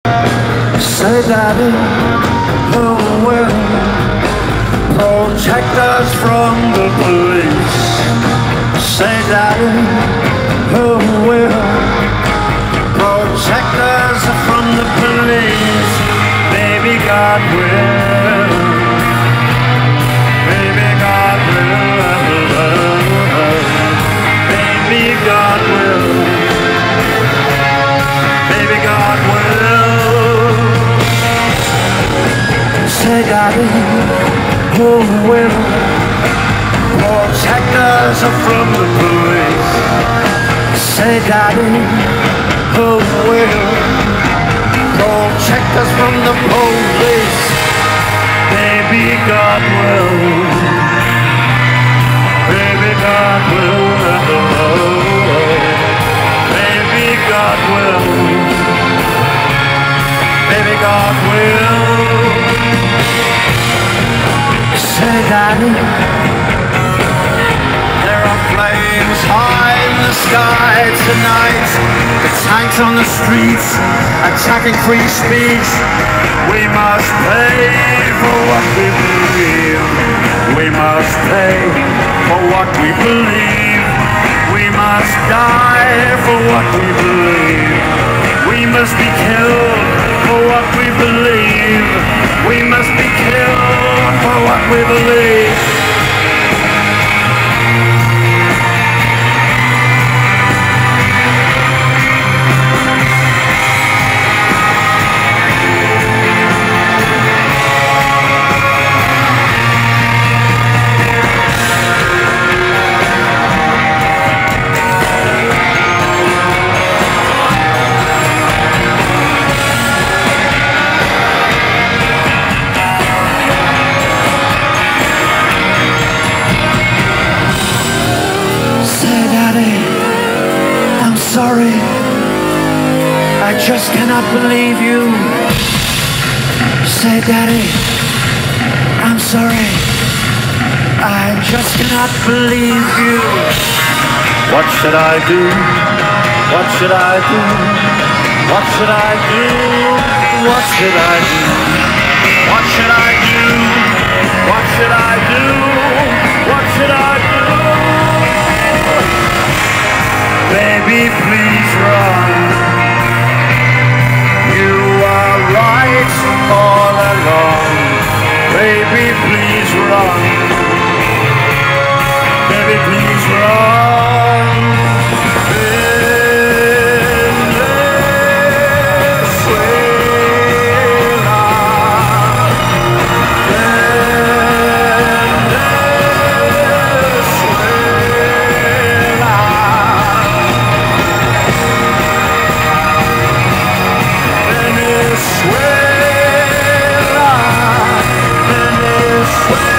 Say, Daddy, who will protect us from the police? Say, Daddy, who will protect us from the police? Maybe God will. Maybe God will. Maybe God will. Maybe God will. Say, Daddy, who will protect us from the police? Say, Daddy, who will protect us from the police? Maybe God will. Maybe God will. Maybe God will. Maybe God will. Say, Daddy, there are flames high in the sky tonight. The tanks on the streets attacking free speech. We must pay for what we believe. We must pay for what we believe. We must die for what we believe. We must be killed for what we believe. We must be killed for what we believe. Sorry, I just cannot believe you. Say, Daddy, I'm sorry, I just cannot believe you. What should I do? What should I do? What should I do? What should I do? What should I do? What should I do? What should I do? Baby, please run. You are right all along. Baby, please run. Baby, please run. Venezuela, Venezuela.